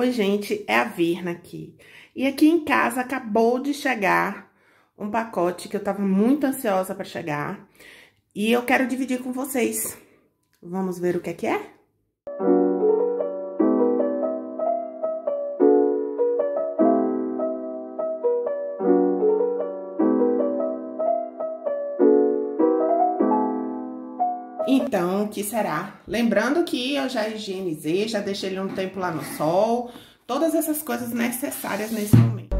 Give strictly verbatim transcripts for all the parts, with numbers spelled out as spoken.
Oi, gente, é a Virna aqui. E aqui em casa acabou de chegar um pacote que eu tava muito ansiosa para chegar. E eu quero dividir com vocês. Vamos ver o que é que é? Então, o que será? Lembrando que eu já higienizei, já deixei ele um tempo lá no sol. Todas essas coisas necessárias nesse momento.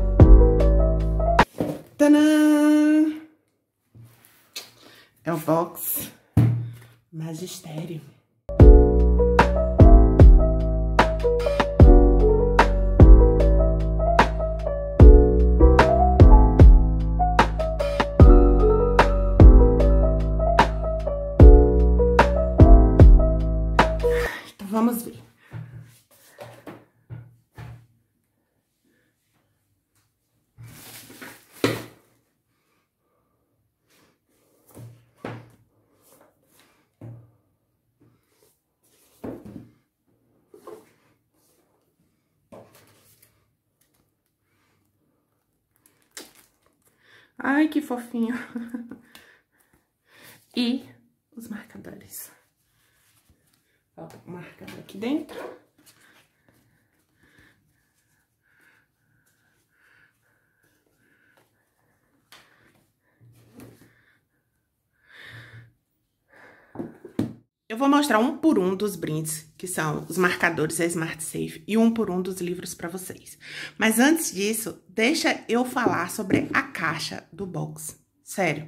Tadã! É o box Magistério. Então, vamos ver. Ai, que fofinho. E os marcadores. Falta um marcador aqui dentro. Eu vou mostrar um por um dos brindes, que são os marcadores da Smart Safe, e um por um dos livros para vocês. Mas antes disso, deixa eu falar sobre a caixa do box. Sério.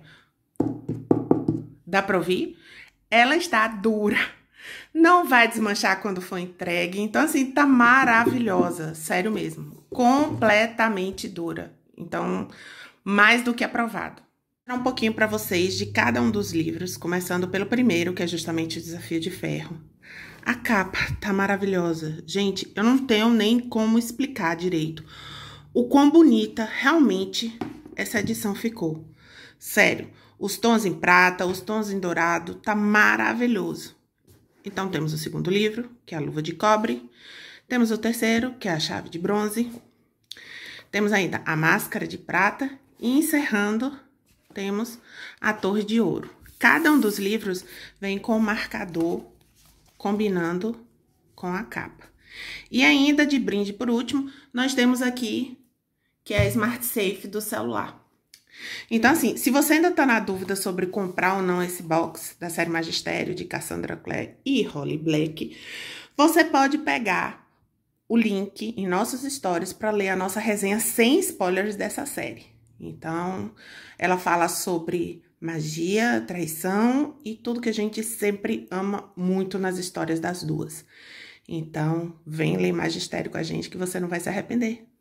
Dá pra ouvir? Ela está dura. Não vai desmanchar quando for entregue. Então, assim, tá maravilhosa. Sério mesmo. Completamente dura. Então, mais do que aprovado. Vou falar um pouquinho para vocês de cada um dos livros, começando pelo primeiro, que é justamente o Desafio de Ferro. A capa tá maravilhosa. Gente, eu não tenho nem como explicar direito o quão bonita realmente essa edição ficou. Sério, os tons em prata, os tons em dourado, tá maravilhoso. Então, temos o segundo livro, que é a Luva de Cobre. Temos o terceiro, que é a Chave de Bronze. Temos ainda a Máscara de Prata. E encerrando, temos a Torre de Ouro. Cada um dos livros vem com o marcador combinando com a capa. E ainda de brinde, por último, nós temos aqui, que é a Smart Safe do celular. Então, assim, se você ainda tá na dúvida sobre comprar ou não esse box da série Magistério de Cassandra Clare e Holly Black, você pode pegar o link em nossos stories para ler a nossa resenha sem spoilers dessa série. Então, ela fala sobre magia, traição e tudo que a gente sempre ama muito nas histórias das duas. Então, vem ler Magistério com a gente que você não vai se arrepender.